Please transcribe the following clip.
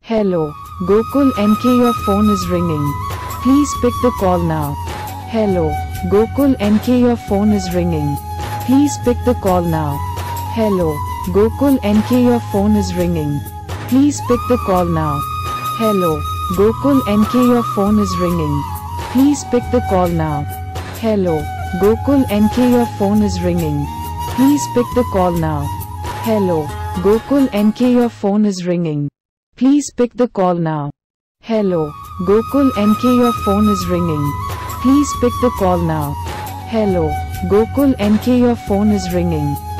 Hello, Gokul NK, your phone is ringing. Please pick the call now. Hello, Gokul NK, your phone is ringing. Please pick the call now. Hello, Gokul NK, your phone is ringing. Please pick the call now. Hello, Gokul NK, your phone is ringing. Please pick the call now. Hello, Gokul NK, your phone is ringing. Please pick the call now. Hello, Gokul NK, your phone is ringing. Please pick the call now. Hello, Gokul NK, your phone is ringing. Please pick the call now. Hello, Gokul NK, your phone is ringing.